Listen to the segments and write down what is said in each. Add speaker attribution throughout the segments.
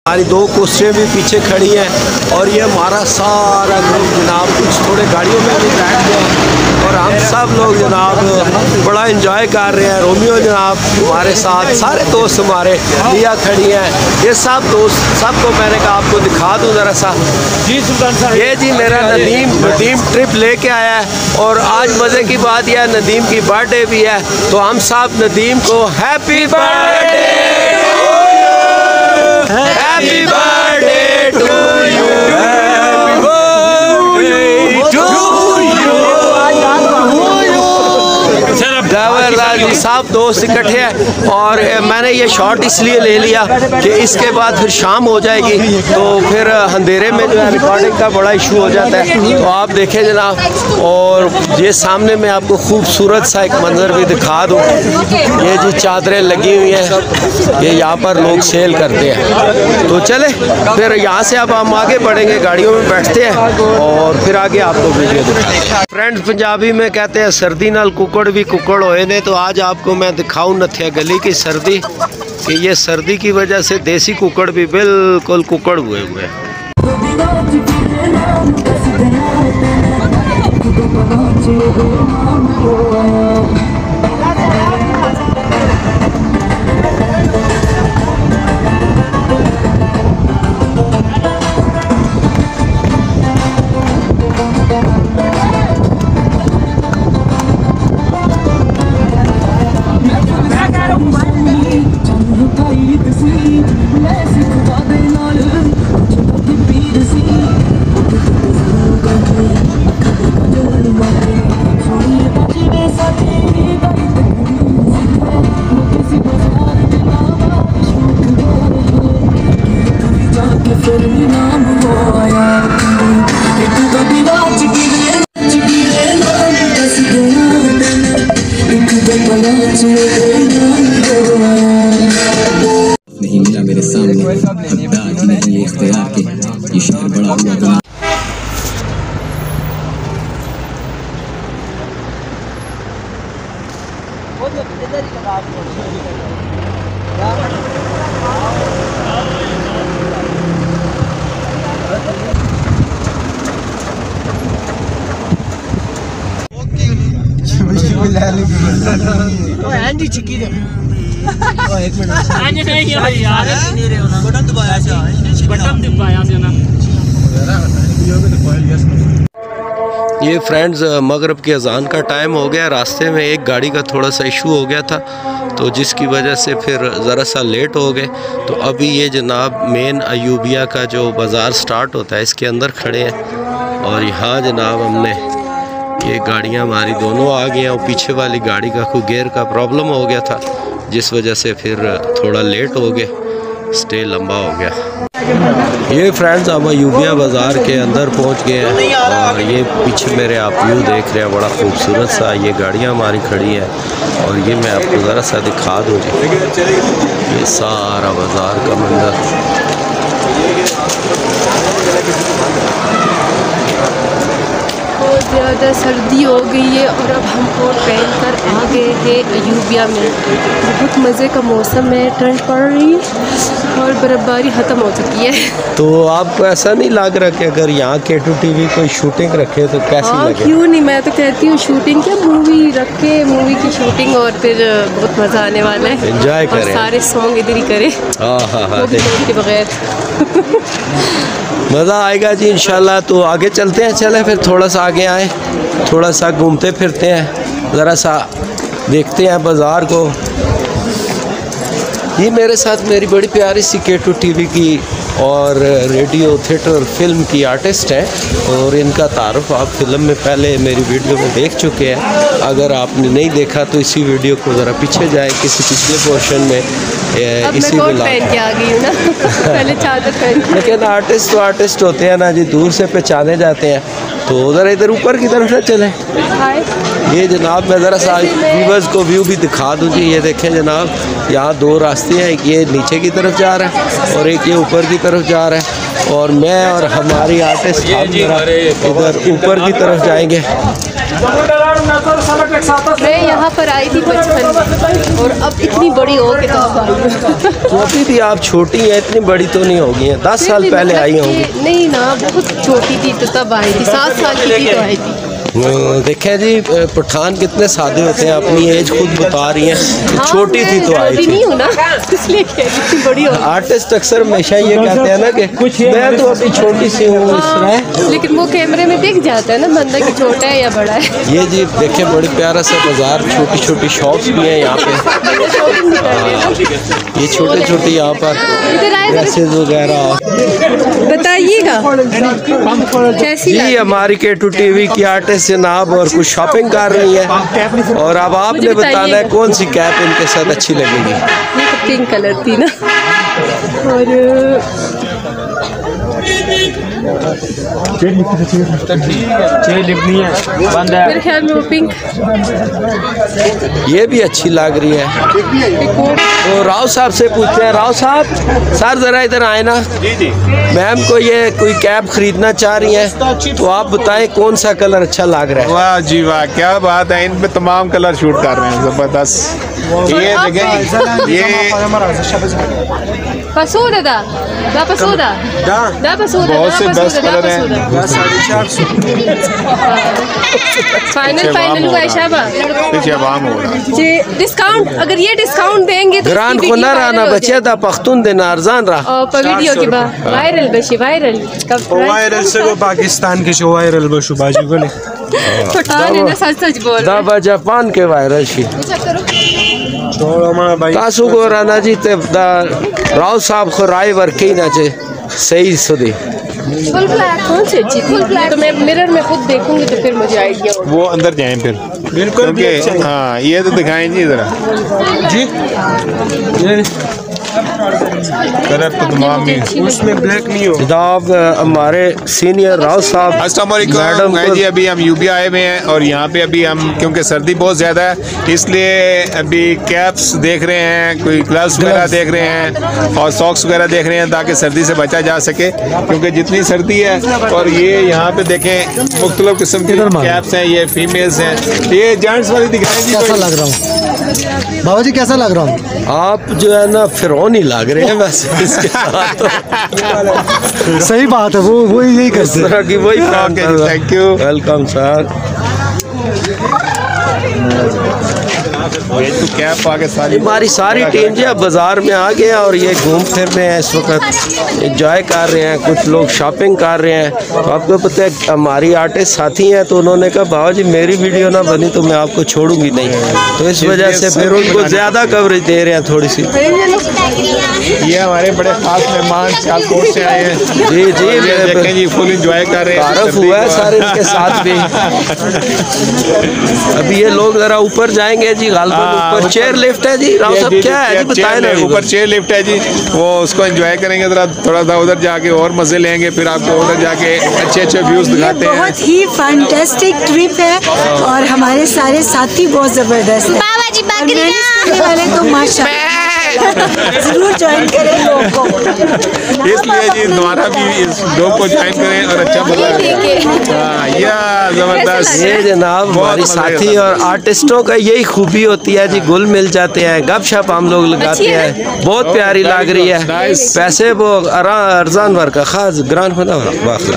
Speaker 1: हमारी 2 कुर्सियाँ भी पीछे खड़ी हैं और ये हमारा सारा ग्रुप जनाब कुछ थोड़े गाड़ियों में भी बैठ गए और हम सब लोग जनाब बड़ा इंजॉय कर रहे हैं। रोमियो जनाब हमारे साथ, सारे दोस्त हमारे, लिया खड़ी हैं, ये सब दोस्त, सबको मैंने कहा आपको दिखा दूँ ज़रा सा। जी सुल्तान साहब, ये जी मेरा नदीम ट्रिप लेके आया है और आज मज़े की बात यह है नदीम की बर्थडे भी है, तो हम सब नदीम को happy birthday, happy birthday to you, सब दोस्त इकट्ठे हैं। और मैंने ये शॉट इसलिए ले लिया कि इसके बाद फिर शाम हो जाएगी तो फिर अंधेरे में जो है रिकॉर्डिंग का बड़ा इशू हो जाता है। तो आप देखें जनाब, और ये सामने मैं आपको खूबसूरत सा एक मंजर भी दिखा दूँ। ये जी चादरें लगी हुई हैं, ये यहाँ पर लोग सेल करते हैं। तो चले फिर यहाँ से अब हम आगे बढ़ेंगे, गाड़ियों में बैठते हैं और फिर आगे आपको वीडियो दिखाएं। फ्रेंड्स, पंजाबी में कहते हैं सर्दी नाल कुकड़ भी कुकड़ होए ने, तो आज आपको मैं दिखाऊं नथिया गली की सर्दी कि ये सर्दी की वजह से देसी कुकड़ भी बिल्कुल कुकड़ हुए हैं।
Speaker 2: नहीं मिला मेरे सामने नहीं इख्तियार के, ये शहर बड़ा हुआ।
Speaker 1: ये फ्रेंड्स मगरिब की अजान का टाइम हो गया, रास्ते में एक गाड़ी का थोड़ा सा इशू हो गया था तो जिसकी वजह से फिर ज़रा सा लेट हो गए। तो अभी ये जनाब मेन अयूबिया का जो बाज़ार स्टार्ट होता है इसके अंदर खड़े हैं और यहाँ जनाब हमने ये गाड़ियाँ हमारी दोनों आ गई हैं और पीछे वाली गाड़ी का कोई गियर का प्रॉब्लम हो गया था जिस वजह से फिर थोड़ा लेट हो गए, स्टे लंबा हो गया। ये फ्रेंड्स अब अयूबिया बाज़ार के अंदर पहुंच गए हैं और ये पीछे मेरे आप व्यू देख रहे हैं, बड़ा खूबसूरत सा ये गाड़ियां हमारी खड़ी हैं और ये मैं आपको ज़रा सा दिखा दूँ जी, ये सारा बाज़ार का मंजर।
Speaker 3: बहुत ज़्यादा सर्दी हो गई है और अब हम कोट पहन कर आ गए हैं अयूबिया में। बहुत मज़े का मौसम है, ठंड पड़ रही है और बर्फ़बारी ख़त्म हो चुकी है।
Speaker 1: तो आपको ऐसा नहीं लग रहा कि अगर यहाँ K2 TV कोई शूटिंग रखे तो कैसी लगे?
Speaker 3: क्यों नहीं, मैं तो कहती हूँ शूटिंग क्या, मूवी रखे, मूवी की शूटिंग और फिर बहुत मज़ा आने वाला है।
Speaker 1: एंजॉय करें,
Speaker 3: सारे सॉन्ग इधर ही करें।
Speaker 1: हाँ
Speaker 3: के बगैर
Speaker 1: मज़ा आएगा जी इंशाल्लाह। तो आगे चलते हैं, चले फिर थोड़ा सा आगे आए, थोड़ा सा घूमते फिरते हैं, ज़रा सा देखते हैं बाज़ार को। ये मेरे साथ मेरी बड़ी प्यारी सी K2 TV की और रेडियो थिएटर फिल्म की आर्टिस्ट हैं और इनका तारुफ आप फिल्म में पहले मेरी वीडियो में देख चुके हैं। अगर आपने नहीं देखा तो इसी वीडियो को ज़रा पीछे जाए किसी पिछले पोर्शन में इसी
Speaker 3: में पहन के आ गई हूँ ना पहले चादर पहन।
Speaker 1: लेकिन आर्टिस्ट तो आर्टिस्ट होते हैं ना जी, दूर से पहचाने जाते हैं। तो उधर इधर ऊपर की तरफ ना चले। ये जनाब मैं ज़रा सा व्यूवर्स को व्यू भी दिखा दूँ जी। ये देखें जनाब, यहाँ 2 रास्ते हैं, एक ये नीचे की तरफ जा रहा है और एक ये ऊपर की तरफ जा रहा है और मैं और हमारी आर्टिस्ट इधर ऊपर की तरफ जाएंगे।
Speaker 3: मैं यहाँ पर आई थी बचपन में और अब इतनी बड़ी हो के
Speaker 1: तो अभी भी आप छोटी हैं, इतनी बड़ी तो नहीं होगी हैं, 10 साल पहले आई होंगी।
Speaker 3: नहीं ना, बहुत छोटी थी तो तब आई थी, 7 साल की थी तो आई थी।
Speaker 1: देखें जी, पठान कितने सादे होते हैं, अपनी एज खुद बता रही हैं। हाँ, छोटी थी तो आई थी।
Speaker 3: नहीं हूँ ना, इसलिए कितनी बड़ी हो।
Speaker 1: आर्टिस्ट अक्सर हमेशा ये कहते हैं ना कि मैं तो अभी छोटी सी हूँ।
Speaker 3: हाँ, लेकिन वो कैमरे में दिख जाता है ना बंदा कि छोटा है या बड़ा है।
Speaker 1: ये जी देखें, बड़ी प्यारा सा बाजार, छोटी छोटी शॉप्स भी हैं यहाँ पे। ये छोटे छोटे यहाँ पर ड्रेसेस वगैरह।
Speaker 3: बताइएगा कैसी
Speaker 1: जी, हमारी K2 TV की आर्टिस्ट जनाब और कुछ शॉपिंग कर रही है, और अब आपने बताना है कौन सी कैप इनके साथ अच्छी लगेगी।
Speaker 3: ये तो पिंक कलर थी ना, और मेरे ख्याल में वो पिंक,
Speaker 1: ये भी अच्छी लग रही है। तो राव साहब से पूछते हैं। राव साहब, सर ज़रा इधर आए ना। मैम को ये कोई कैप खरीदना चाह रही है, तो आप बताएं कौन सा कलर अच्छा लग रहा है।
Speaker 4: वाह जी वाह, क्या बात है, इन पे तमाम कलर शूट कर रहे हैं, ज़बरदस्त। ये देखें, ये
Speaker 3: पसूदा दा पसूदा दा पसूदा,
Speaker 4: बहुत से बेस्ट कलर हैं।
Speaker 3: फाइनल हुआ है शाबा।
Speaker 4: पीछे आवाम हो रहा है
Speaker 3: जे डिस्काउंट, अगर ये डिस्काउंट देंगे तो
Speaker 1: ग्रांड को ना रहना बचे था, पख्तून देना अर्जान रहा।
Speaker 3: और पर वीडियो के बाद वायरल बशी, वायरल
Speaker 5: वायरल से को पाकिस्तान के जो वायरल बशु बाजू बोले
Speaker 3: पठान है ना, सच बोल
Speaker 1: दा बा जापान के वायरल शी तासु को राना जी ते दा राव साहब को राय वर्की ना चे सही सुधी।
Speaker 3: फुल ब्लैक कौन सी अच्छी थी? तो मैं मिरर में खुद देखूंगी तो फिर मुझे आइडिया होगा।
Speaker 4: वो अंदर जाएं फिर बिल्कुल। हाँ, ये तो दिखाएं जी जरा जी। कलर तो तमाम ही,
Speaker 5: उसमें ब्लैक नहीं हो।
Speaker 1: जनाब हमारे सीनियर राव साहब
Speaker 4: मैडम जी, अभी हम यूपी आए हुए हैं और यहाँ पे अभी हम, क्योंकि सर्दी बहुत ज़्यादा है, इसलिए अभी कैप्स देख रहे हैं, कोई ग्लव्स वगैरह देख रहे हैं और सॉक्स वगैरह देख रहे हैं, ताकि सर्दी से बचा जा सके, क्योंकि जितनी सर्दी है। और ये यहाँ पे देखें, मुख्तलिफ किस्म के कैप्स हैं, ये फीमेल्स हैं। ये जेंट्स वाली दिखाएंगी।
Speaker 5: कैसा लग रहा हूँ बाबा जी, कैसा लग रहा हूँ?
Speaker 1: आप जो है ना फिरौन ही लग रहे हैं वैसे इसके साथ तो।
Speaker 5: सही बात है, वो यही करते हैं
Speaker 1: कि वही।
Speaker 4: Thank you,
Speaker 1: welcome sir.
Speaker 4: तो कैप आगे सारी
Speaker 1: हमारी सारी टीम जी अब बाज़ार में आ गए और ये घूम फिर रहे हैं, इस वक्त एंजॉय कर रहे हैं, कुछ लोग शॉपिंग कर रहे हैं। तो आपको पता है हमारी आर्टिस्ट साथी हैं, तो उन्होंने कहा बाबा जी मेरी वीडियो ना बनी तो मैं आपको छोड़ूंगी नहीं, तो इस वजह से फिर उनको ज़्यादा कवरेज दे रहे हैं थोड़ी सी।
Speaker 4: ये हमारे बड़े खास मेहमान सियालकोट से आए हैं।
Speaker 1: जी जी,
Speaker 4: देखें जी, फुल एंजॉय कर रहे हैं,
Speaker 1: तारुफ हुआ है सारे इनके साथ भी। अभी ये लोग ज़रा ऊपर जाएंगे जी, ऊपर चेयर लिफ्ट है जी। राव साहब क्या है जी, बताएं ना।
Speaker 4: ऊपर चेयर लिफ्ट है जी, वो उसको एंजॉय करेंगे, जरा थोड़ा सा उधर जाके और मजे लेंगे, फिर आपको उधर जाके अच्छे अच्छे व्यूज दिखाते हैं।
Speaker 6: बहुत ही फैंटास्टिक ट्रिप है और हमारे सारे साथी बहुत जबरदस्त है।
Speaker 7: बाबा जी बकरियां
Speaker 6: वाले तो माशाल्लाह जरूर ज्वाइन करें लोग को,
Speaker 4: इसलिए जी दोबारा भी इस लोग को ज्वाइन करें और अच्छा मजा लें। जबरदस्त।
Speaker 1: ये जनाब हमारी साथी और आर्टिस्टों का यही खूबी होती है जी, गुल मिल जाते हैं, गपशप हम लोग लगाते हैं, बहुत प्यारी लग रही है। पैसे वो अर्जान वर्क का खास ग्रांड होना वाखला।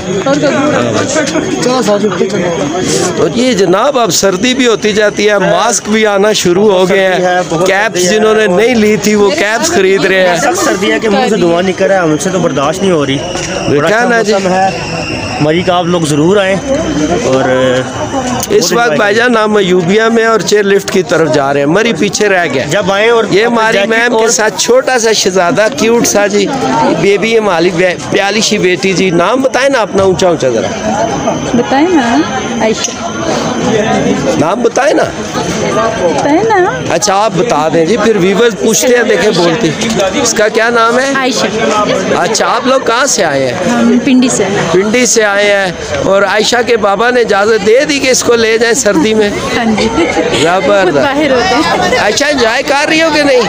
Speaker 1: तो ये जनाब अब सर्दी भी होती जाती है, मास्क भी आना शुरू हो गए हैं, कैप्स जिन्होंने नहीं ली थी वो कैप्स खरीद रहे हैं।
Speaker 8: सख्त सर्दी है कि मुंह से धुआं निकल रहा है, हमसे तो बर्दाश्त नहीं हो रही।
Speaker 1: क्या ना जी
Speaker 8: मरी का आप लोग ज़रूर आएँ। और
Speaker 1: इस वक्त भाईजान हम यूबिया में और चेयर लिफ्ट की तरफ जा रहे हैं, मरी पीछे रह गया।
Speaker 8: जब आए और
Speaker 1: ये हमारी मैम के साथ छोटा सा शहजादा क्यूट सा जी बेबी है, हमारी प्याली सी बेटी जी। नाम बताए ना अपना ऊंचा ऊंचा जरा
Speaker 3: बताए ना। आयशा
Speaker 1: नाम बताए ना।
Speaker 3: बताए ना।
Speaker 1: अच्छा आप बता दें जी, फिर व्यूवर्स पूछते हैं, देखें बोलती इसका क्या नाम है।
Speaker 3: आयशा।
Speaker 1: अच्छा आप लोग कहाँ से आए हैं?
Speaker 3: हम पिंडी से।
Speaker 1: पिंडी से आए हैं और आयशा के बाबा ने इजाज़त दे दी कि इसको ले जाएं सर्दी में।
Speaker 3: हाँ जी,
Speaker 1: जबरदस्त।
Speaker 3: बाहर होते हैं।
Speaker 1: अच्छा एंजॉय कर रही हो कि नहीं?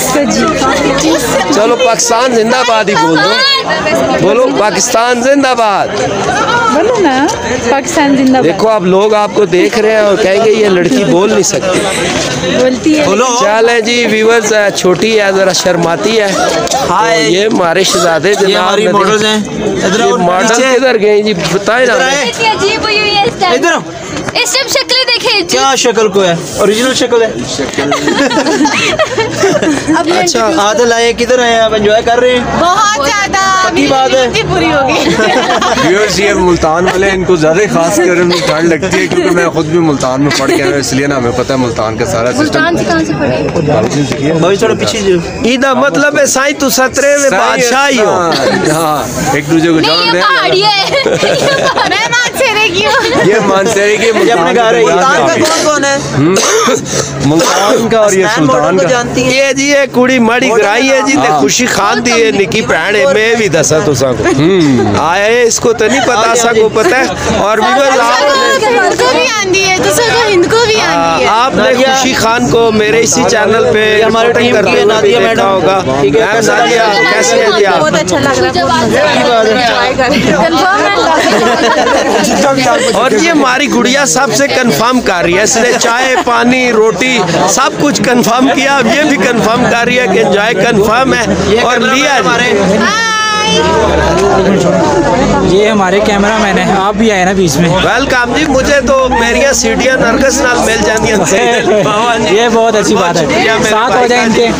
Speaker 1: चलो पाकिस्तान जिंदाबाद ही बोल दो, बोलो पाकिस्तान जिंदाबाद।
Speaker 3: बोलो ना पाकिस्तान जिंदाबाद।
Speaker 1: देखो अब लोग आपको देख देख रहे हैं और कहेंगे ये लड़की बोल नहीं सकती,
Speaker 3: बोलती है।
Speaker 1: चल है जी व्यूअर्स, छोटी है जरा शर्माती है। हाँ ये हमारे शहजादे जनाब मॉडल किधर गए जी बताए ना।
Speaker 7: इधर इस टाइम शक्ल देखे, क्या शक्ल को है, ओरिजिनल शक्ल है।
Speaker 1: अच्छा
Speaker 7: आदल आए, किधर आए आप, एंजॉय कर रहे हैं
Speaker 6: बहुत ज्यादा,
Speaker 7: की बात है
Speaker 6: पूरी हो गई।
Speaker 9: ये मुल्तान वाले इनको ज्यादा खास कर ठंड लगती है, क्योंकि मैं खुद भी मुल्तान में पढ़ के आया, इसलिए ना हमें पता है मुल्तान का सारा सिस्टम।
Speaker 7: थोड़ा पीछे
Speaker 1: इदा मतलब है साईं तू सतरे में बादशाह ही हो।
Speaker 9: हाँ एक दूसरे को जान दे।
Speaker 6: मैं मानसेरे की हूँ।
Speaker 9: ये मानसेरे की
Speaker 7: अपने घर मुल्तान का कौन है,
Speaker 9: मुल्तान का और ये सुल्तान का।
Speaker 1: ये जी ये कुड़ी माड़ी कराई है जी, खुशी खान दी है निकी भैन है। मैं भी दसा तुसा को आए, इसको तो नहीं पता, सा को पता है। और भी आपने खुशी खान को मेरे इसी चैनल पे
Speaker 7: हमारे टीम
Speaker 1: करते
Speaker 7: की नादिया मैडम
Speaker 1: होगा। नादिया कैसे है जी आप?
Speaker 6: बहुत अच्छा लग रहा है।
Speaker 1: और ये हमारी गुड़िया सबसे कंफर्म कर रही है, इसने चाय पानी रोटी सब कुछ कंफर्म किया। अब ये भी कंफर्म कर रही है कि एंजॉय कंफर्म है। और लिया
Speaker 10: ये हमारे कैमरा मैन है, आप भी आए ना बीच में।
Speaker 1: वेलकम जी। मुझे तो मेरिया सीढ़ियां नरगस नाल मिल जाती
Speaker 10: ये बहुत अच्छी बात है, साथ हो जाए इनके।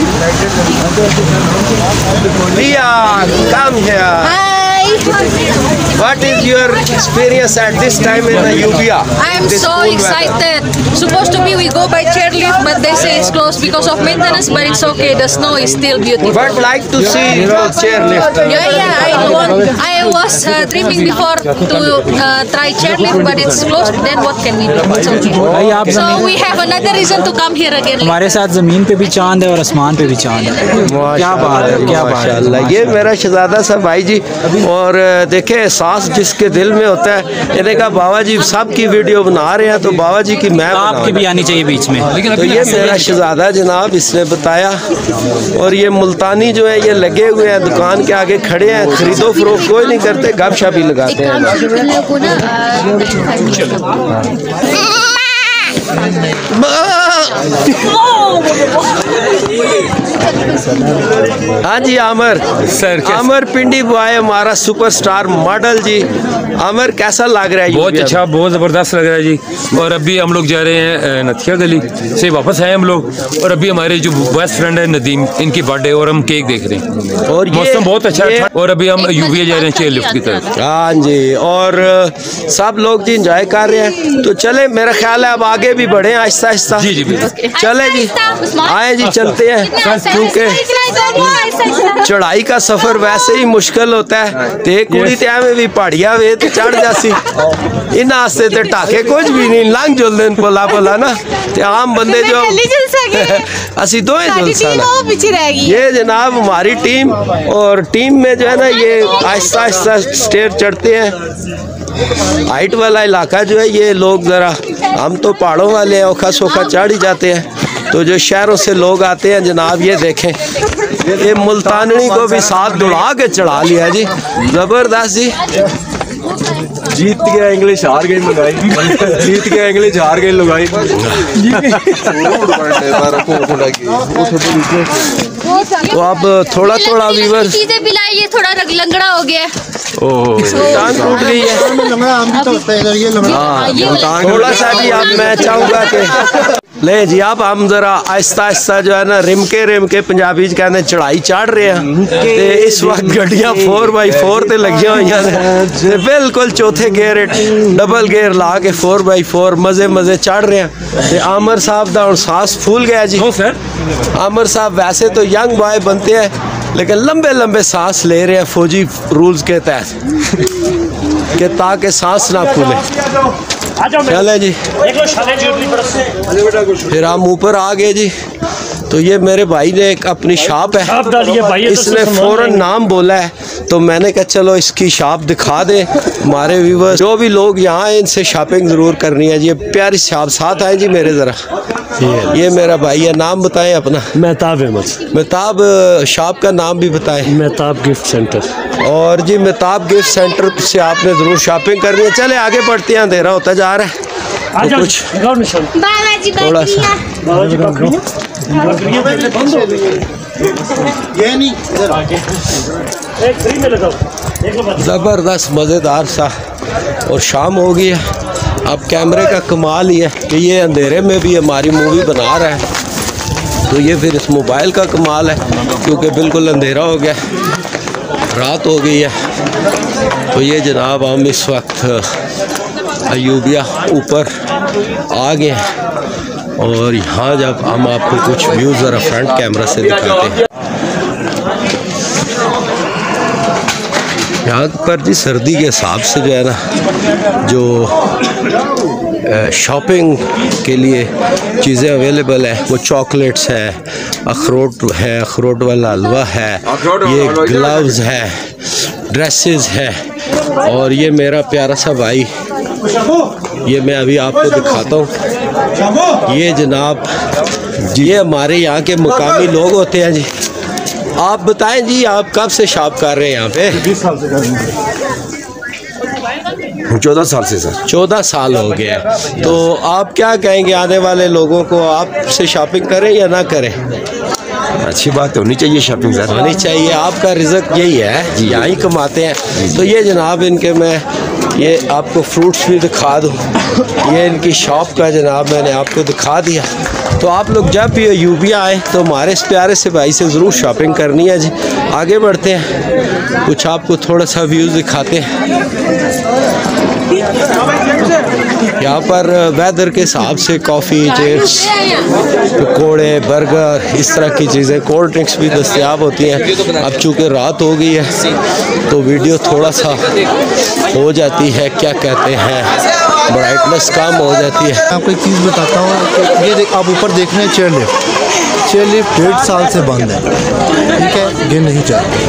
Speaker 1: लिया come here. What is your experience at this time in the Ubia?
Speaker 11: I am so excited. Supposed to be we go by chairlift, but they say it's closed because of maintenance. But it's okay. The snow is still beautiful.
Speaker 1: But like to see chairlift.
Speaker 11: Yeah. I was dreaming before to try chairlift, but it's closed. Then what can we do? It's okay. So we have another reason to come here again.
Speaker 10: हमारे साथ जमीन पे भी चांद है और आसमान पे भी चांद है। क्या बात है, क्या बात है।
Speaker 1: ये मेरा शहजादा सा भाई जी। और देखे एहसास जिसके दिल में होता है। इन्होंने कहा बाबा जी सब की वीडियो बना रहे हैं तो बाबा जी की मैं
Speaker 10: आपकी भी आनी चाहिए बीच में।
Speaker 1: तो ये मेरा शहजादा जनाब इसने बताया। और ये मुल्तानी जो है ये लगे हुए हैं दुकान के आगे खड़े हैं, खरीदो फरोख्त कोई नहीं करते, गपशप ही लगाते हैं। हाँ जी आमर सर, आमर पिंडी बॉय हमारा सुपरस्टार मॉडल जी। आमर कैसा लग रहा है?
Speaker 12: बहुत अच्छा, बहुत ज़बरदस्त लग रहा है जी। और अभी हम लोग जा रहे हैं नथिया गली से वापस आए हम लोग। और अभी हमारे जो बेस्ट फ्रेंड है नदीम, इनकी बर्थडे और हम केक देख रहे हैं। और मौसम बहुत अच्छा है। और अभी हम यूवीए जा रहे हैं चेयरलिफ्ट की तरफ।
Speaker 1: हाँ जी, और सब लोग जी इंजॉय कर रहे हैं। तो चले, मेरा ख्याल है अब आगे भी बढ़े आहिस्ता आहिस्ता।
Speaker 12: जी जी बिल्कुल।
Speaker 1: चले जी, आए जी, चलते हैं। क्योंकि चढ़ाई का सफर वैसे ही मुश्किल होता है। ते कुड़ी ते में भी पहाड़िया वे तो चढ़ जासी, इन आस्ते ते टाके कुछ भी नहीं लंघ जुल दिन पोला पोला ना। ते आम बंदे जो असी दो ये जनाब हमारी टीम। और टीम में जो है ना ये आहिस्ता आहिस्ता स्टेयर चढ़ते हैं। हाइट वाला इलाका जो है ये लोग ज़रा, हम तो पहाड़ों वाले हैं, औखा सोखा चढ़ ही जाते हैं। तो जो शहरों से लोग आते हैं जनाब ये देखें, ये मुल्तानी को भी साथ दुड़ा के चढ़ा लिया जी, ज़बरदस्त जी।
Speaker 9: जीत के इंग्लिश हार गई लुगाई, जीत के इंग्लिश हार गई लुगाई।
Speaker 1: तो अब थोड़ा थोड़ा व्यूअर्स
Speaker 11: चीजें पिलाई, ये थोड़ा लंगड़ा हो गया।
Speaker 1: टांग टूट गई है। थोड़ा सा जी अब मैं चाहूँगा कि ले जी आप हम जरा आहिस्ता आहिस्ता जो है ना रिम के पंजाबी कहते चढ़ाई चढ़ रहे हैं। ते इस वक्त गड्डियां 4x4 ते लगी हुई हैं, बिल्कुल चौथे गेयर डबल गेयर ला के 4x4 मजे मजे चढ़ रहे हैं। ते आमर साहब दा हुण सांस फूल गया जी।
Speaker 12: सर
Speaker 1: आमर साहब वैसे तो यंग बॉय बनते हैं लेकिन लंबे लंबे सांस ले रहे हैं फौजी रूल्स के तहत कि ताकि सांस ना फूले। चले जी, फिर हम ऊपर आ गए जी। तो ये मेरे भाई ने एक अपनी शॉप है, इसने फौरन नाम बोला है तो मैंने कहा चलो इसकी शॉप दिखा दे हमारे व्यूवर्स। जो भी लोग यहाँ हैं इनसे शॉपिंग ज़रूर करनी है जी। प्यारी शॉप साथ आए जी मेरे ज़रा। ये मेरा भाई है, नाम बताएं अपना।
Speaker 13: मेहताब अहमद।
Speaker 1: मेहताब शॉप का नाम भी बताएं।
Speaker 13: Mehtab gift centre.
Speaker 1: और जी मेहताब गिफ्ट सेंटर से आपने ज़रूर शॉपिंग करनी है। चले आगे बढ़ते हैं, अंधेरा होता जा रहा है। तो कुछ थोड़ा सा ज़बरदस्त मज़ेदार सा। और शाम हो गई है। अब कैमरे का कमाल ही है कि ये अंधेरे में भी हमारी मूवी बना रहा है। तो ये फिर इस मोबाइल का कमाल है क्योंकि बिल्कुल अंधेरा हो गया, रात हो गई है। तो ये जनाब हम इस वक्त अयूबिया ऊपर आ गए हैं और यहाँ जब हम आपको कुछ व्यूज़ ज़रा फ्रंट कैमरा से दिखाते हैं। यहाँ पर जी सर्दी के हिसाब से जो है ना, जो शॉपिंग के लिए चीज़ें अवेलेबल है वो चॉकलेट्स है, अखरोट वाला हलवा है, ये ग्लव्स है, ड्रेसेस है। और ये मेरा प्यारा सा भाई, ये मैं अभी आपको दिखाता हूँ। ये जनाब ये हमारे यहाँ के मुकामी लोग होते हैं जी। आप बताएं जी, आप कब से शॉप कर रहे हैं यहाँ पे?
Speaker 14: 20 साल से कर रहे हैं। 14 साल से सर।
Speaker 1: 14 साल हो गया। तो आप क्या कहेंगे आने वाले लोगों को, आपसे शॉपिंग करें या ना करें?
Speaker 14: अच्छी बात होनी चाहिए, शॉपिंग सर
Speaker 1: होनी चाहिए। आपका रिज़्क यही है, यहाँ ही कमाते हैं। तो ये जनाब इनके मैं ये आपको फ्रूट्स भी दिखा दूँ। ये इनकी शॉप का जनाब मैंने आपको दिखा दिया। तो आप लोग जब भी यूबिया आए तो हमारे इस प्यारे से भाई से ज़रूर शॉपिंग करनी है जी। आगे बढ़ते हैं, कुछ आपको थोड़ा सा व्यूज़ दिखाते हैं। यहाँ पर वेदर के हिसाब से कॉफ़ी, चिप्स, पकौड़े, बर्गर, इस तरह की चीज़ें, कोल्ड ड्रिंक्स भी दस्तयाब होती हैं। अब चूँकि रात हो गई है तो वीडियो थोड़ा सा हो जाती है, क्या कहते हैं, ब्राइटनेस कम हो जाती है।
Speaker 15: आपको एक चीज़ बताता हूँ, ये आप ऊपर देख रहे हैं चेयर लिफ्ट 1.5 साल से बंद है, ठीक है, गिर नहीं चाहते।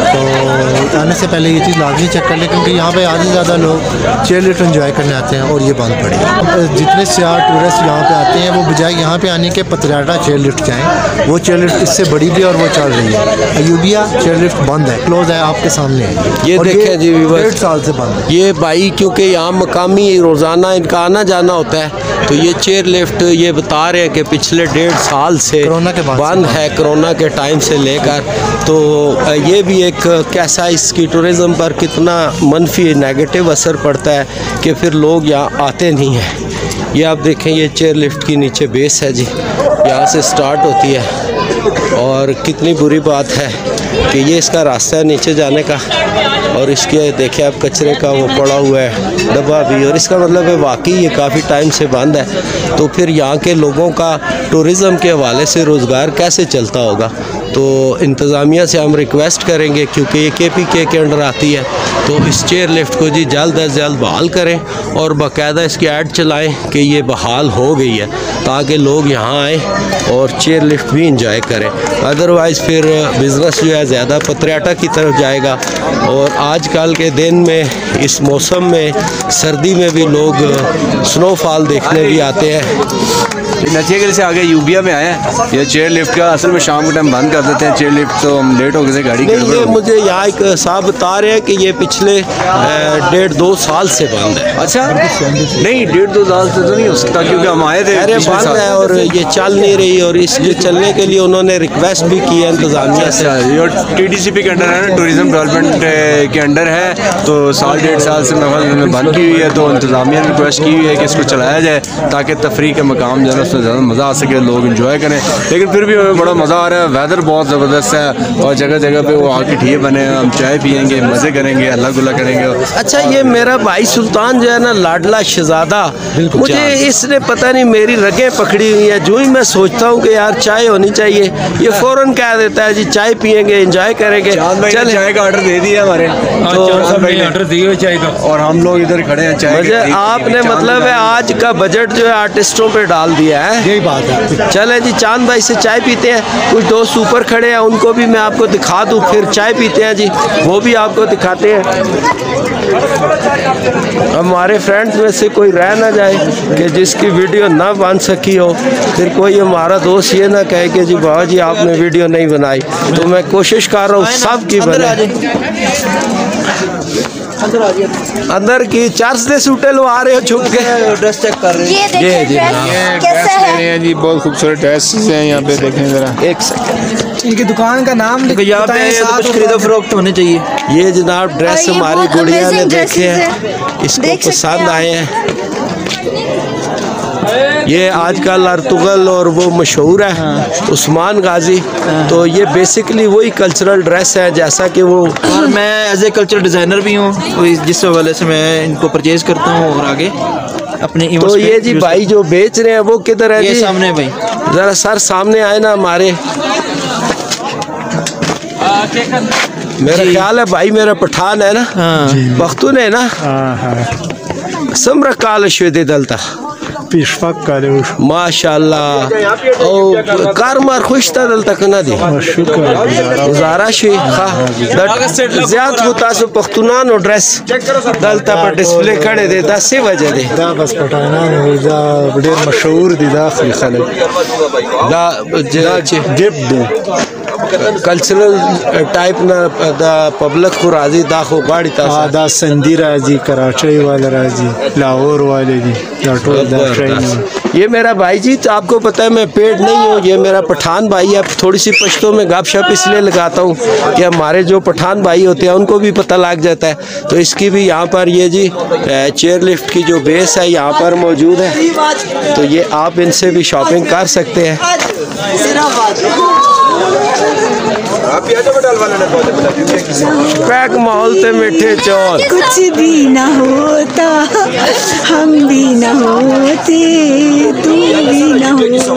Speaker 15: तो आने से पहले ये चीज़ लाजमी चेक कर लें क्योंकि यहाँ पे आधे से ज़्यादा लोग चेयर लिफ्ट एंजॉय करने आते हैं और ये बंद पड़ी है। जितने सियाह टूरिस्ट यहाँ पे आते हैं वो बजाय यहाँ पे आने के पतराटा चेयर लिफ्ट जाएँ, वो चेयर लिफ्ट इससे बड़ी भी और वो चल रही है। अयूबिया चेयर लिफ्ट बंद है, क्लोज है, आपके सामने है।
Speaker 1: ये देखें जी,
Speaker 15: 1.5 साल से बंद है।
Speaker 1: ये भाई क्योंकि यहाँ मकामी रोज़ाना इनका आना जाना होता है, तो ये चेयर लिफ्ट ये बता रहे हैं कि पिछले 1.5 साल से बंद है, कोरोना के टाइम से लेकर। तो ये भी एक कैसा इसकी टूरिज़म पर कितना मनफी नेगेटिव असर पड़ता है कि फिर लोग यहाँ आते नहीं हैं। ये आप देखें, ये चेयर लिफ्ट की नीचे बेस है जी, यहाँ से स्टार्ट होती है। और कितनी बुरी बात है कि ये इसका रास्ता है नीचे जाने का और इसके देखिए आप कचरे का वो पड़ा हुआ है डब्बा भी, और इसका मतलब है वाकई ये काफ़ी टाइम से बंद है। तो फिर यहाँ के लोगों का टूरिज़म के हवाले से रोज़गार कैसे चलता होगा? तो इंतज़ामिया से हम रिक्वेस्ट करेंगे, क्योंकि ये KPK के अंडर आती है, तो इस चेयर लिफ्ट को जी जल्द अज जल्द बहाल करें और बाकायदा इसकी ऐड चलाएं कि ये बहाल हो गई है, ताकि लोग यहाँ आएँ और चेयर लिफ्ट भी इंजॉय करें। अदरवाइज़ फिर बिज़नेस जो है ज़्यादा पतराटा की तरफ जाएगा। और आजकल के दिन में इस मौसम में सर्दी में भी लोग स्नोफॉल देखने भी आते हैं।
Speaker 9: नथिया से आगे यूबिया में आए हैं। ये चेयर लिफ्ट का असल में शाम के टाइम बंद कर देते हैं चेयर लिफ्ट, तो हम लेट हो गए थे गाड़ी के।
Speaker 1: ये मुझे यहाँ एक साहब बता रहे हैं कि ये पिछले 1.5-2 साल से बंद है।
Speaker 9: अच्छा, नहीं 1.5-2 साल से तो नहीं हो सकता, क्योंकि हम आए थे।
Speaker 1: अरे बंद है और ये चल नहीं रही, और इसके चलने के लिए उन्होंने रिक्वेस्ट भी की है इंतजामिया से।
Speaker 9: और TDCP के अंडर है ना, टूरिज्म डेवलपमेंट के अंडर है, तो 1.5 साल से उन्होंने बंद की हुई है। तो इंतजामिया ने रिक्वेस्ट की हुई है कि इसको चलाया जाए ताकि तफरीह के मकाम जो है उसमें ज़्यादा मज़ा आ सके, लोग इंजॉय करें। लेकिन फिर भी हमें बड़ा मज़ा आ रहा है, वेदर बहुत ज़बरदस्त है और जगह जगह पे वो आके ठिए बने हैं, हम चाय पियेंगे, मज़े करेंगे, अल्लाह गुल्ला करेंगे।
Speaker 1: अच्छा, ये मेरा भाई सुल्तान जो है ना, लाडला शहजादा, मुझे इसने पता नहीं मेरी रगें पकड़ी हुई है। जो ही मैं सोचता हूँ कि यार चाय होनी चाहिए, ये फ़ौरन कह देता है जी चाय पियेंगे, इंजॉय करेंगे।
Speaker 9: चल चाय का ऑर्डर दे दिया हमारे,
Speaker 12: तो ऑर्डर दिए चाय का,
Speaker 9: और हम लोग इधर खड़े हैं चाय।
Speaker 1: आपने मतलब है आज का बजट जो है आर्टिस्टों पे डाल दिया है,
Speaker 15: यही बात है।
Speaker 1: चले जी, चांद भाई से चाय पीते हैं। कुछ दोस्त ऊपर खड़े हैं, उनको भी मैं आपको दिखा दूं, फिर चाय पीते हैं जी, वो भी आपको दिखाते हैं। हमारे फ्रेंड्स में से कोई रह ना जाए कि जिसकी वीडियो ना बन सकी हो, फिर कोई हमारा दोस्त ये ना कहे कि जी बाबा जी आपने वीडियो नहीं बनाई। तो मैं कोशिश कर रहा हूँ सब की बने। अंदर की चार्ज दे सूटे लो आ रहे हो छुप के ड्रेस चेक कर रहे हैं।
Speaker 4: ये ड्रेस है जी, बहुत खूबसूरत ड्रेस हैं यहाँ पे, देखें जरा।
Speaker 1: एक सेकंड,
Speaker 10: इनकी दुकान का नाम
Speaker 1: देखो यहाँ पे कुछ खरीदो फरोख्त होने चाहिए। ये जनाब ड्रेस हमारी गुड़िया ने देखे हैं, इसको पसंद आए हैं। ये आजकल अर्तुगल और वो मशहूर है उस्मान गाजी, तो ये बेसिकली वही कल्चरल ड्रेस है जैसा कि वो।
Speaker 10: और मैं एज ए कल्चरल डिज़ाइनर भी हूँ, तो जिस वजह से मैं इनको परचेज करता हूँ और आगे अपने।
Speaker 1: तो ये जी भाई जो बेच रहे हैं वो किधर है?
Speaker 10: ये सामने भाई,
Speaker 1: जरा सर सामने आए ना हमारे। मेरा ख्याल है भाई मेरा पठान है ना, पख्तून है ना, समरा काल श्वेदे दलता माशाल्लाह। और कार मार खुश था दल तक ना दी गुजारा शे ज्यादा होता सो पख्तूनान और ड्रेस दलता पर डिस्प्ले करे देता से वजह दे
Speaker 15: दा बस पठाना दा बड़े मशहूर दी दा खलीखले
Speaker 1: दा गिफ्ट दे कल्चरल टाइप ना दा पब्लिक को राजी दा खो गाड़ी ता
Speaker 15: दा संधी राजी, कराची वाला राजी, लाहौर वाले जी,
Speaker 1: ये मेरा भाई जी। तो आपको पता है मैं पेड़ नहीं हूँ, ये मेरा पठान भाई है। थोड़ी सी पश्तों में गपशप इसलिए लगाता हूँ कि हमारे जो पठान भाई होते हैं उनको भी पता लग जाता है। तो इसकी भी यहाँ पर ये जी चेयर लिफ्ट की जो बेस है यहाँ पर मौजूद है, तो ये आप इनसे भी शॉपिंग कर सकते हैं। पैक माहौल ते मीठे चौल,
Speaker 6: कुछ भी ना होता हम भी ना होते, तुम भी ना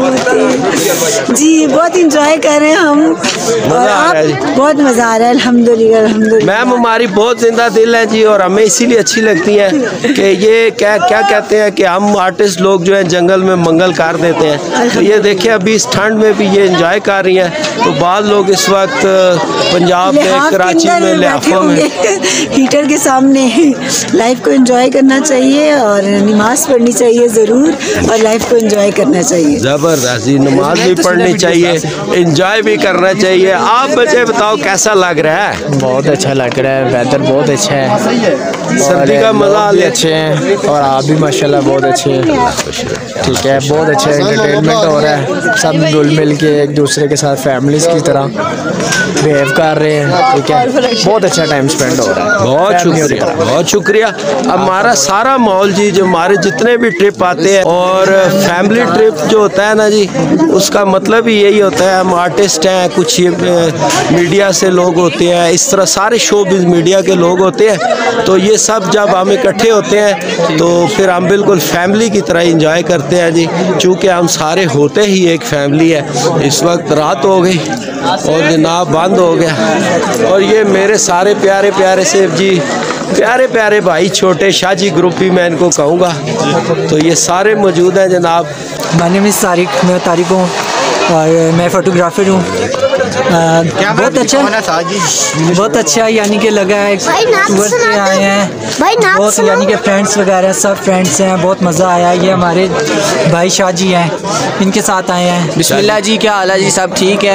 Speaker 6: होते जी। बहुत इंजॉय कर रहे हैं हम और आप, बहुत मज़ा आ रहा है अल्हम्दुलिल्लाह अल्हम्दुलिल्लाह।
Speaker 1: मैम हमारी बहुत जिंदा दिल है जी, और हमें इसीलिए अच्छी लगती है कि ये क्या कहते हैं कि हम आर्टिस्ट लोग जो है जंगल में मंगल कर देते हैं। तो ये देखिए अभी इस ठंड में भी ये एंजॉय कर रही हैं। तो बाद लोग इस वक्त पंजाब में कराची में लिहाफों में
Speaker 6: हीटर के सामने लाइफ को एंजॉय करना चाहिए और नमाज पढ़नी चाहिए ज़रूर, और लाइफ को एंजॉय करना चाहिए।
Speaker 1: ज़बरदस्त जी, नमाज भी पढ़नी चाहिए, एंजॉय भी करना चाहिए। आप बच्चे बताओ कैसा लग रहा है?
Speaker 10: बहुत अच्छा लग रहा है, वेदर बहुत अच्छा है,
Speaker 1: सर्दी का मजा
Speaker 10: भी अच्छे हैं और आप भी माशाल्लाह बहुत अच्छे हैं। ठीक है, बहुत अच्छा एंटरटेनमेंट हो रहा है, सब घुल मिल के एक दूसरे के साथ फैमिलीज की तरह बिहेव कर रहे हैं। ठीक है, बहुत अच्छा टाइम स्पेंड हो रहा है।
Speaker 1: बहुत शुक्रिया, बहुत शुक्रिया। हमारा सारा माहौल जी, जो हमारे जितने भी ट्रिप आते हैं, और फैमिली ट्रिप जो होता है ना जी, उसका मतलब ही यही होता है। हम आर्टिस्ट हैं, कुछ मीडिया से लोग होते हैं, इस तरह सारे शो बिज मीडिया के लोग होते हैं। तो ये सब जब हम इकट्ठे होते हैं तो फिर हम बिल्कुल फैमिली की तरह इंजॉय करते हैं जी, चूँकि हम सारे होते ही एक फैमिली है। इस वक्त रात हो गई और जनाब बंद हो गया, और ये मेरे सारे प्यारे प्यारे से जी, प्यारे प्यारे भाई, छोटे शाहजी ग्रुप ही मैं इनको कहूँगा, तो ये सारे मौजूद हैं जनाब।
Speaker 10: माय नेम इज़ तारिक, मैं तारिक हूँ और मैं फ़ोटोग्राफर हूँ। बहुत अच्छा यानी कि लगा है, टूर से आए हैं, बहुत यानी कि फ्रेंड्स वगैरह सब फ्रेंड्स हैं, बहुत मज़ा आया। ये हमारे भाई शाहजी हैं, इनके साथ आए हैं।
Speaker 16: बिस्मिल्लाह जी, क्या हाल है जी? सब ठीक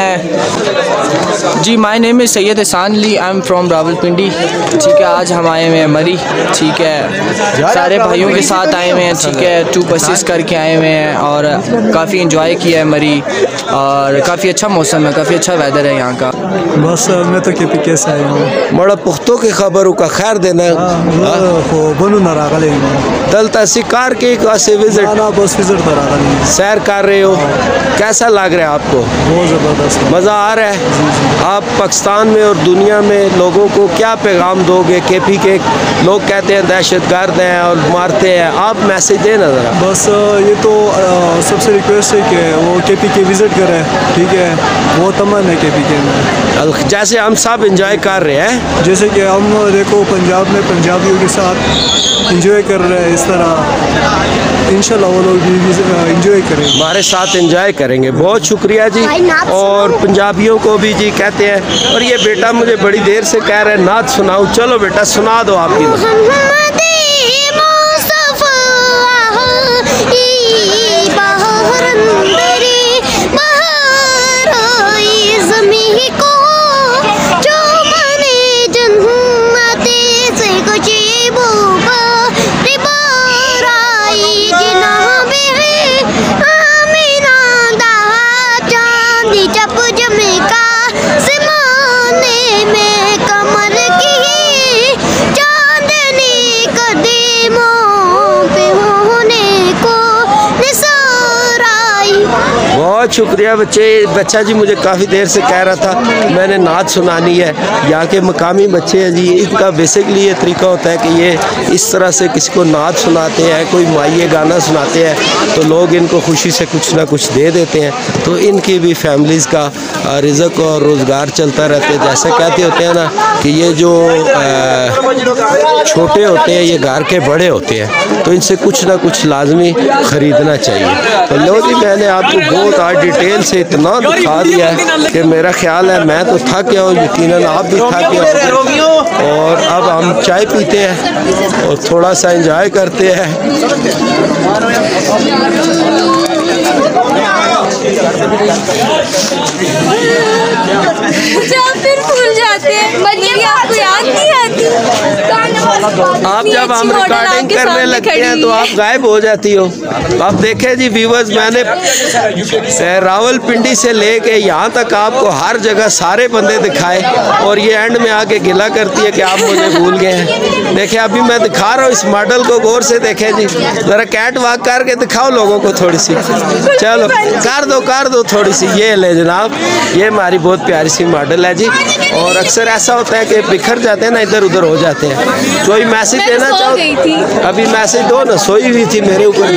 Speaker 16: है जी। My name is Syed Ehsan Ali, I am from Rawalpindi. ठीक है, आज हम आए हुए हैं मरी। ठीक है, सारे भाइयों के साथ आए हुए हैं। ठीक है, 2 बसेस करके आए हुए हैं और काफ़ी इंजॉय किया है मरी, और काफ़ी अच्छा मौसम है, काफ़ी अच्छा वेदर है यहाँ का।
Speaker 10: बस मैं तो KPK से आया हूँ।
Speaker 1: बड़ा पुख्तों की खबरों का खैर देना
Speaker 10: बनू ना रागले
Speaker 1: दलता शिकार के से विजिट
Speaker 10: बस विजिट
Speaker 1: सैर कर रहे हो, कैसा लग रहा है आपको?
Speaker 10: बहुत ज़बरदस्त,
Speaker 1: मज़ा आ रहा है। आप पाकिस्तान में और दुनिया में लोगों को क्या पैगाम दोगे? KPK लोग कहते हैं दहशतगर्द हैं और मारते हैं, आप मैसेज दें ना ज़रा।
Speaker 10: बस ये तो सबसे रिक्वेस्ट है कि वो KPK विजिट करें। ठीक है, वो तमन्ना है KPK में,
Speaker 1: जैसे हम सब इंजॉय कर रहे हैं,
Speaker 10: जैसे कि हम देखो पंजाब में पंजाबियों के साथ इंजॉय कर रहे हैं, इस तरह इंशाल्लाह वो लोग भी इंजॉय करेंगे,
Speaker 1: हमारे साथ इंजॉय करेंगे। बहुत शुक्रिया जी। और पंजाबियों को भी जी कहते हैं, और ये बेटा मुझे बड़ी देर से कह रहे हैं नात सुनाओ, चलो बेटा सुना दो आपकी।
Speaker 17: को जो मने जन्नत से कुछ
Speaker 1: बहुत शुक्रिया बच्चा जी मुझे काफ़ी देर से कह रहा था मैंने नात सुनानी है। यहाँ के मकामी बच्चे हैं जी, इनका बेसिकली ये तरीका होता है कि ये इस तरह से किसी को नात सुनाते हैं, कोई माइये गाना सुनाते हैं तो लोग इनको खुशी से कुछ ना कुछ दे देते हैं, तो इनकी भी फैमिलीज़ का रिज़्क और रोज़गार चलता रहता है। जैसे कहते होते हैं ना कि ये जो छोटे होते हैं ये घर के बड़े होते हैं, तो इनसे कुछ ना कुछ लाजमी ख़रीदना चाहिए। तो लो जी मैंने आपको बहुत आज डिटेल से इतना दिखा दिया है कि मेरा ख्याल है मैं तो थक गया हूँ, यकीनन आप भी थक गए होंगे। और अब हम चाय पीते हैं और थोड़ा सा एंजॉय करते हैं।
Speaker 11: फिर भूल जाते हैं, आपको याद नहीं आती।
Speaker 1: आप जब हम रिकॉर्डिंग करने लगते हैं तो आप गायब हो जाती हो। आप देखें जी व्यूवर्स, मैंने रावलपिंडी से लेके यहाँ तक आपको हर जगह सारे बंदे दिखाए और ये एंड में आके गिला करती है कि आप मुझे भूल गए हैं। देखिए अभी मैं दिखा रहा हूँ इस मॉडल को, गौर से देखें जी, ज़रा कैट वॉक करके दिखाओ लोगों को थोड़ी सी। चलो कर दो थोड़ी सी। ये ले जनाब, ये हमारी बहुत प्यारी सी मॉडल है जी। और अक्सर ऐसा होता है कि बिखर जाते हैं ना, इधर उधर हो जाते हैं। कोई मैसेज देना चाहो? अभी मैसेज दो ना, सोई हुई थी मेरे ऊपर।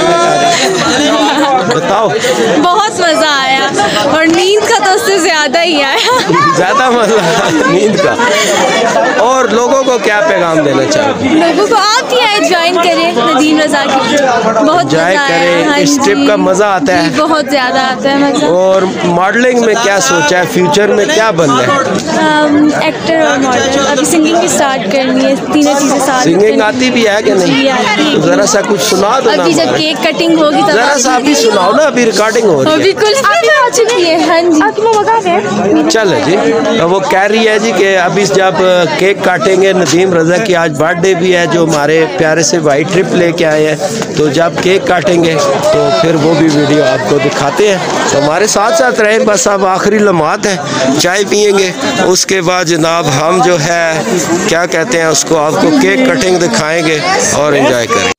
Speaker 1: बताओ।
Speaker 11: बहुत मज़ा आया और नींद का तो उससे ज़्यादा ही आया।
Speaker 1: ज़्यादा मज़ा नींद का। और लोगों को क्या पैगाम देना चाहोगे?
Speaker 11: लोगों को आप भी आए, ज्वाइन करें नदीम रज़ा की, बहुत
Speaker 1: ज्वाइन करें। इस ट्रिप का मज़ा आता है,
Speaker 11: बहुत ज़्यादा आता है मज़ा।
Speaker 1: और मॉडलिंग में क्या सोचा है, फ्यूचर में क्या बनना है?
Speaker 11: एक्टर और मॉडल। अभी सिंगिंग भी स्टार्ट करनी है, तीनों चीज़ें साथ।
Speaker 1: सिंगिंग आती भी है कि नहीं? तो ज़रा सा कुछ सुना दो ना।
Speaker 11: अभी जब केक कटिंग होगी तब
Speaker 1: ज़रा सा अभी सुनाओ ना, अभी रिकॉर्डिंग हो रही है।
Speaker 11: अभी कुछ आ चुकी है। हाँ जी
Speaker 1: चलो जी। तो वो कह रही है जी कि अभी जब केक काटेंगे, नदीम रज़ा की आज बर्थडे भी है जो हमारे प्यारे से भाई ट्रिप लेके आए हैं, तो जब केक काटेंगे तो फिर वो भी वीडियो आपको दिखाते हैं। तो हमारे साथ साथ रहे, बस अब आखिरी लम्हात है, चाय पियेंगे, उसके बाद जनाब हम जो है क्या कहते हैं उसको, आपको केक कटिंग दिखाएंगे और एंजॉय करेंगे।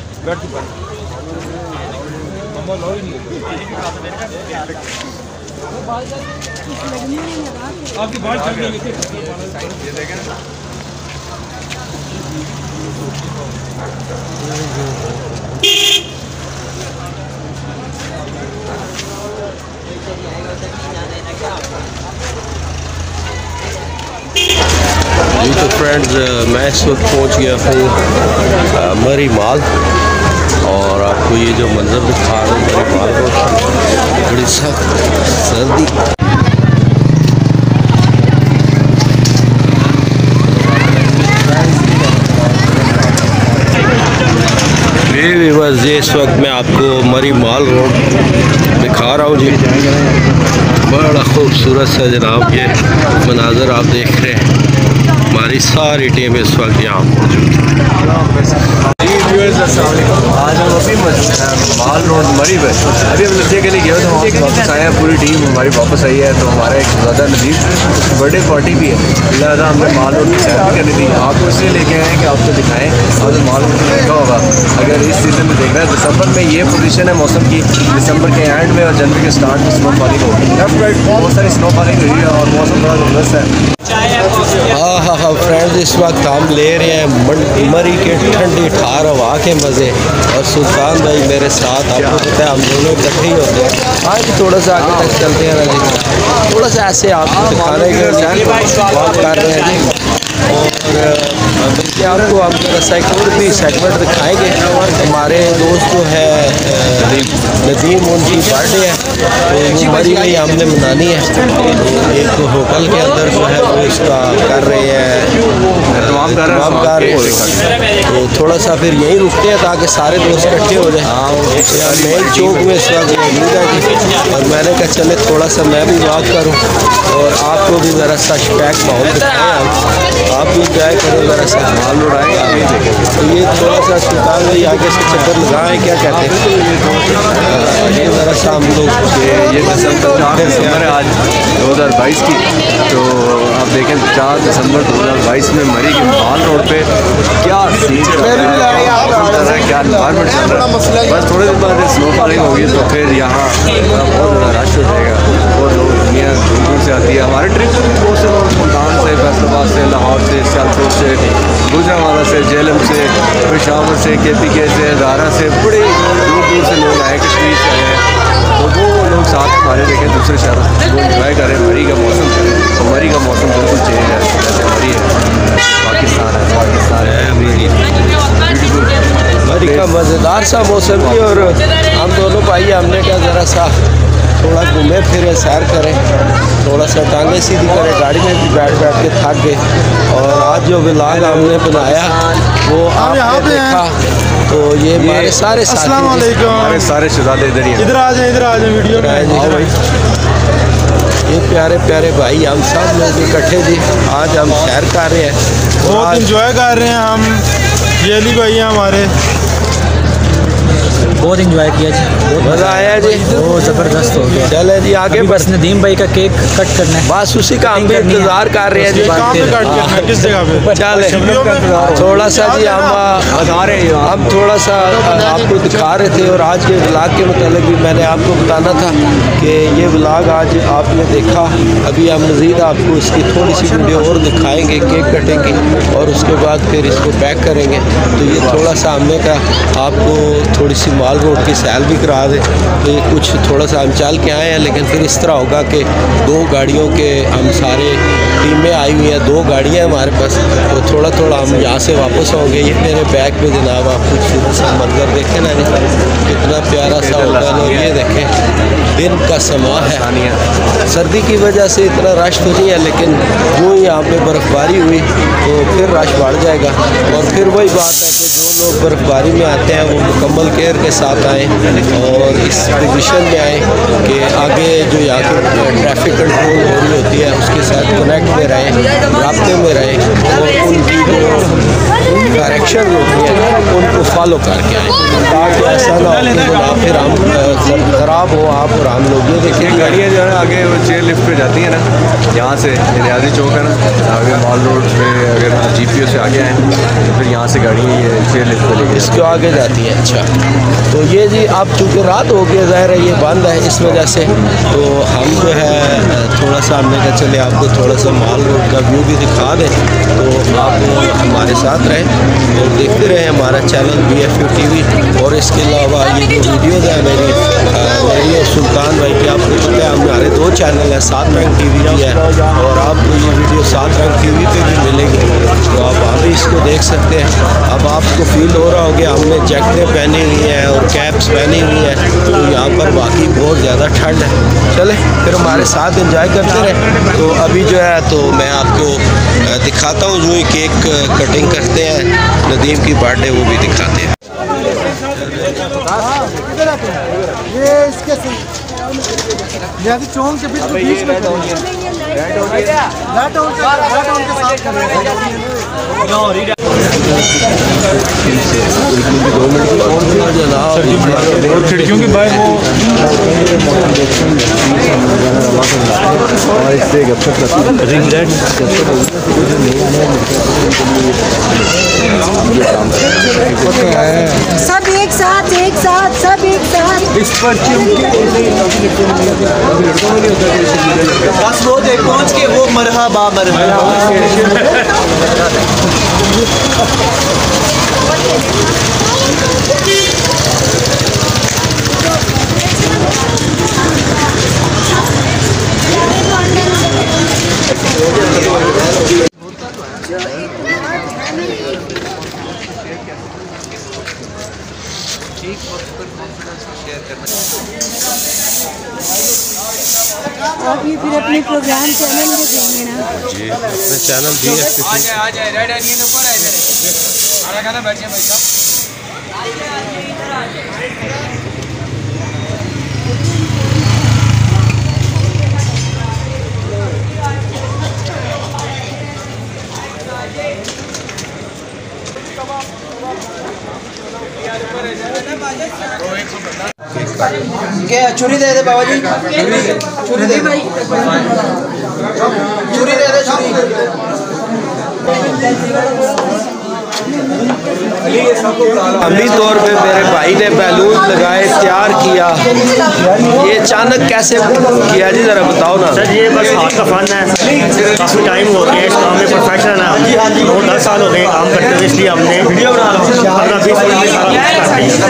Speaker 1: आपकी बात चल रही है। जी तो फ्रेंड्स, मैं इस वक्त पहुंच गया हूँ मरी माल, और आपको ये जो मंजर दिखा रहा हूँ मरी माल को, बड़ी सख्त सर्दी। बस ये इस वक्त मैं आपको मरी माल रोड दिखा रहा हूँ जी। बड़ा खूबसूरत सा जनाब ये मनाजर आप देख रहे हैं। हमारी सारी टीम इस वक्त यहाँ मौजूद है।
Speaker 9: आज हम अभी माल रोड मरी पे अभी हम नदिया के लिए गए तो वहाँ वापस आए हैं, पूरी टीम हमारी वापस आई है। तो हमारा एक ज़्यादा नदीम बर्थडे पार्टी भी है, लिहाजा हमने माल रोड की सैर भी करनी थी। आपको इसलिए लेके आए हैं कि आपको दिखाएं। और माल रोड देखा होगा, अगर इस सीज़न में देखना है दिसंबर में ये पोजीशन है मौसम की, दिसंबर के एंड में और जनवरी के स्टार्ट में स्नोफॉलिंग होगी। लेफ्ट राइट बहुत सारी स्नोफॉलिंग हुई है और मौसम बड़ा ज़बरदस्त है।
Speaker 1: हाँ फ्रेंड्स, इस वक्त हम ले रहे हैं मरी के ठंडी ठार हवा के मज़े, और सुल्तान भाई मेरे साथ। आपको पता है हम दोनों इकट्ठे ही होते हैं। आज थोड़ा सा आगे तक चलते हैं ना जी, थोड़ा सा ऐसे आपको दिखाने के बात कर रहे हैं जी। और बल्कि आपको हम और भी सेगमेंट दिखाएंगे। हमारे दोस्त जो है नदीम, उनकी बर्थडे है तो मरी में हमने मनानी है। तो एक होटल के अंदर जो है वो इसका कर रहे हैं, तमाम कर रहे हैं। तो थोड़ा सा फिर यहीं रुकते हैं ताकि सारे दोस्त इकट्ठे हो जाए। मेन चौक में इस वक्त मौजूद है और मैंने कहा चले थोड़ा सा मैं भी वॉक करूँ और आपको भी ज़रा सा पैक माहौल दिखाएँ, आप भी इंजॉय करें, ज़रा सा माल उड़ाएँ। तो ये थोड़ा सा सुल्तान भाई आगे से चक्कर लगाएँ, क्या कहते हैं, ये ज़रा सा हम लोग
Speaker 9: ये दिसंबर है आज 2022 की। तो आप देखें 4 दिसंबर 2022 में मरी के माल रोड पे क्या सीन रहा है, क्या इन्वायरमेंट चल रहा है। बस थोड़े दिन बाद स्नो फॉलिंग होगी तो फिर यहाँ बहुत ज़्यादा रश हो जाएगा। बहुत लोग दुनिया दूर दूर से आती है। हमारे ट्रिप में बहुत से लोग मुल्तान से, फैसलाबाद से, लाहौर से, सियालकोट से, गुजरांवाला से, जेलम से, पेशावर से, KPK से, हज़ारा से, बड़े दूर दूर से लोग आए, कश्मीर से आए हैं। तो वो लोग साथ हमारे देखें दूसरे शहरों वो इन्जॉय करें। मरी का मौसम तो मरी का मौसम बिल्कुल चेंज है। जैसे मरी है पाकिस्तान है मरी
Speaker 1: का मज़ेदार सा मौसम भी। और हम दोनों भाई हमने क्या ज़रा सा थोड़ा घूमे फिरे, सैर करें, थोड़ा सा टांगें सीधी करें, गाड़ी में भी बैठ बैठ के थक गए। और आज जो व्लॉग हमने बनाया वो आपने देखा। तो ये हमारे सारे
Speaker 9: हमारे सारे शहजादे इधर
Speaker 5: आ जाए वीडियो में।
Speaker 1: ये प्यारे प्यारे भाई हम सब लोग इकट्ठे जी आज हम सैर कर रहे हैं,
Speaker 5: बहुत इंजॉय कर रहे हैं हम। ये अली भाई हैं हमारे,
Speaker 10: बहुत इंजॉय किया जी, बहुत
Speaker 1: मज़ा आया जी,
Speaker 10: बहुत ज़बरदस्त हो गया।
Speaker 1: चले जी आगे
Speaker 10: बस नदीम भाई का केक कट करना है,
Speaker 1: बस उसी का हम भी इंतज़ार कर रहे हैं जी।
Speaker 5: किस जगह पे?
Speaker 1: चले थोड़ा सा जी हम थोड़ा सा आपको दिखा रहे थे। और आज के व्लॉग के मतलब भी मैंने आपको बताना था कि ये व्लॉग आज आपने देखा। अभी हम मज़ीद आपको इसकी थोड़ी सी वीडियो और दिखाएँगे, केक कटेंगे और उसके बाद फिर इसको पैक करेंगे। तो ये थोड़ा सा हमने का आपको थोड़ी सी माल रोड की सैल भी करा दे। तो ये कुछ थोड़ा सा हम चल के आए हैं, लेकिन फिर इस तरह होगा कि 2 गाड़ियों के हम सारे टीमें आई हुई हैं, 2 गाड़ियाँ हमारे पास। तो थोड़ा थोड़ा हम यहाँ से वापस होंगे। ये मेरे बैग पे जनाब आप कुछ सा मंजर देखें ना, कितना प्यारा सा होटल। और ये देखें दिन का समा है, सर्दी की वजह से इतना रश तो नहीं है, लेकिन वो यहाँ पे बर्फ़बारी हुई तो फिर रश बढ़ जाएगा। और फिर वही बात है कि जो लोग बर्फ़बारी में आते हैं वो मुकम्मल केयर के साथ आएँ और इस पोजीशन में आएँ कि आगे जो यहाँ की ट्रैफिक कंट्रोल हो रही होती है उसके साथ कनेक्ट में रहें, राब्ते में रहें और उनकी जो डायरेक्शन होती है उनको फॉलो करके आएँ, ताकि ऐसा ना हो कि जनाब फिर हम ख़राब हो आप और हम लोग। ये देखिए
Speaker 9: गाड़ियाँ जो है आगे वो चेयर लिफ्ट पे जाती है ना, यहाँ से नियाजी चौक है ना, आगे मॉल रोड पे अगर GPO से आगे आए तो फिर यहाँ से गाड़ियाँ ये चेयर लिफ्ट पे लेके
Speaker 1: इसको आगे जाती है। अच्छा तो ये जी अब चूँकि रात हो गई ज़ाहिर है ये बंद है, इस वजह से तो हम जो है थोड़ा सा हमने कहा चले आपको थोड़ा सा मॉल रोड का व्यू भी दिखा दें। तो आप हमारे साथ रहें और देखते रहें हमारा चैनल BFU TV। और इसके अलावा ये जो वीडियोज़ हैं मेरी और सुल्तान भाई की, आपको पता है हमारे 2 चैनल हैं, 7 रंग TV भी है और आपको ये वीडियो 7 रंग TV पे भी मिलेगी। तो आप भी इसको देख सकते हैं। अब आपको फील हो रहा होगा हमने जैकेटें पहनी हुई हैं और कैप्स पहनी हुई हैं, तो यहाँ पर बाकी बहुत ज़्यादा ठंड है। चले फिर हमारे साथ एंजॉय करते रहे। तो अभी जो है तो मैं आपको दिखाता हूँ जो केक कटिंग करते हैं नदीम की बर्थडे वो भी दिखाते हैं।
Speaker 15: ये इसके चौक के बीच में
Speaker 5: और खिड़कियों के बाहर वो
Speaker 13: रिंग लाइट
Speaker 6: सब एक साथ सब एक साथ
Speaker 5: इस पर
Speaker 16: बस वो देख पहुंच के वो मरहबा
Speaker 6: आप ये फिर अपने प्रोग्राम चैनल में देंगे ना
Speaker 1: जी, अपने चैनल BFU
Speaker 16: आ जाए रेड एनियन ऊपर आ जाए आधा खाना बैठ जाए भाई साहब। क्या छुरी दे दे बाबा जी, छुरी दे भाई, छुरी दे दे छुरी।
Speaker 1: अमी तौर पे मेरे भाई ने बैलून लगाए, तैयार किया। ये अचानक कैसे किया जी, ज़रा बताओ ना।
Speaker 8: सर ये बस हाथ का फन है, काफ़ी टाइम हो गया इस काम में, प्रोफेशनल है, 9-10 साल हो गए काम करते हुए, इसलिए हमने 15-20 मिनट में सारा कुछ कर दिया।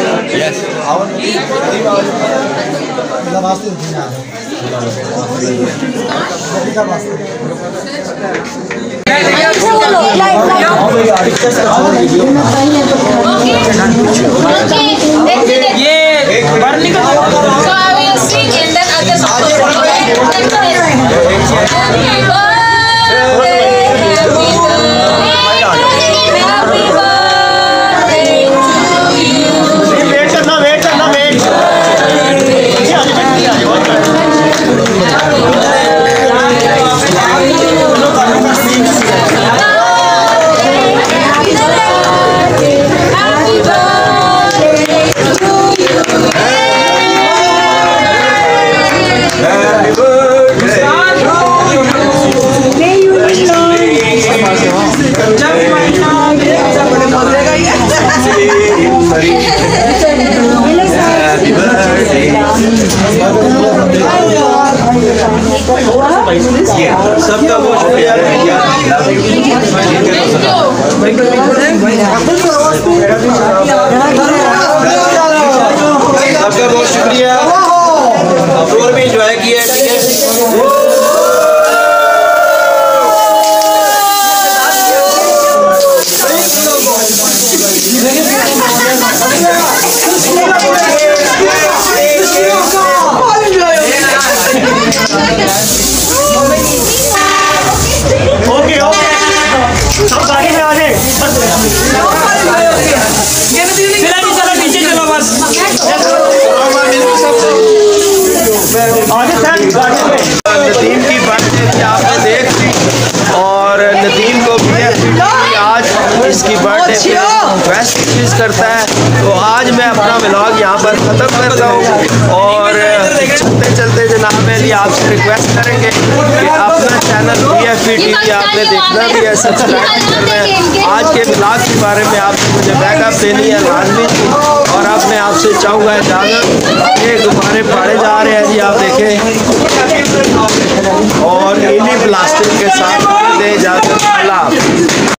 Speaker 1: सबका बहुत शुक्रिया। सबका बहुत शुक्रिया, और भी इंजॉय किया। नदीम की बर्थडे आपने देख ली, और नदीम को भी आज इसकी बर्थडे बेस्ट विशेस करता है। तो आज मैं अपना व्लॉग यहाँ पर ख़त्म करता हूँ, और चलते चलते जनाब मेरी आपसे रिक्वेस्ट करेंगे कि अपना चैनल BFP TV आपने देखना भी है, सब्सक्राइब करना है। आज के व्लॉग के बारे में आपसे मुझे बैकअप देनी है लाजमी थी, और अब मैं आपसे चाहूँगा इजाज़त। ये गुब्बारे फाड़े जा रहे हैं जी, आप देखें, और नीली प्लास्टिक के साथ दे इजाज़त। अल्लाह।